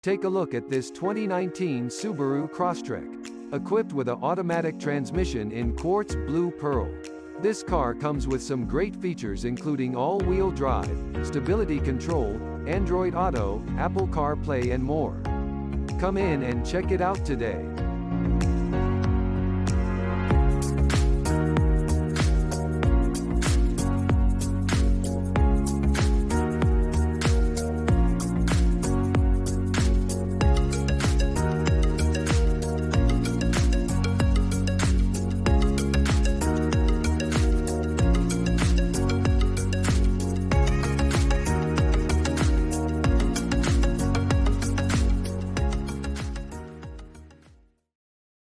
Take a look at this 2019 Subaru Crosstrek. Equipped with an automatic transmission in quartz blue pearl. This car comes with some great features including all-wheel drive, stability control, Android Auto, Apple CarPlay and more. Come in and check it out today.